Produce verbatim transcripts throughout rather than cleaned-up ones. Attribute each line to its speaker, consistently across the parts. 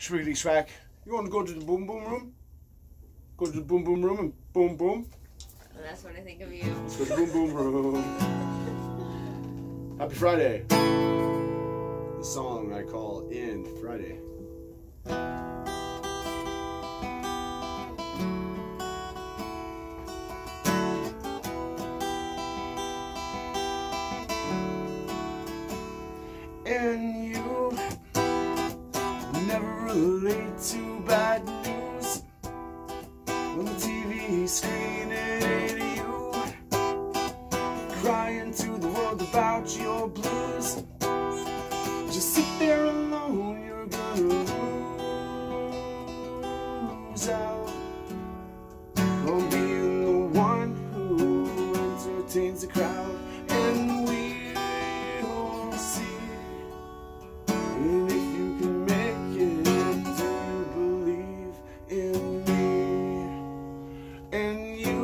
Speaker 1: Schwiggity schwack. You want to go to the boom boom room? Go to the boom boom room and boom boom.
Speaker 2: And that's when I think of you.
Speaker 1: Let's go to the boom boom room. Happy Friday. The song I call In Friday. And you never relate to bad news on the T V screen. It ain't you crying to the world about your blues. Just sit there alone, you're gonna lose out on being the one who entertains the crowd. And we'll see. And if you can make it, do you believe in me? And you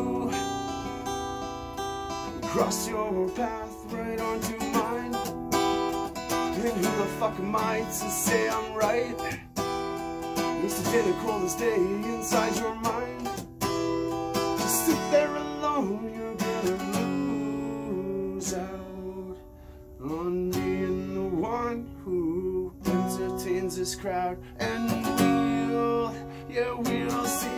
Speaker 1: cross your path right onto mine. And who the fuck am I to say I'm right? Yesterday the coldest day inside your mind. Just sit there alone, you're gonna lose out on being the one who entertains this crowd. And we'll, yeah, we'll see.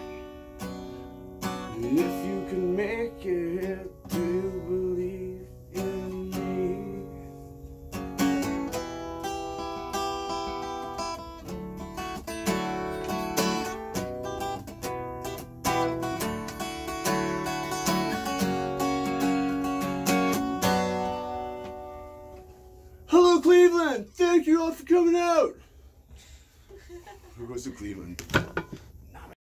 Speaker 1: If you can make it, do you believe in me? Hello, Cleveland! Thank you all for coming out! Who goes to Cleveland?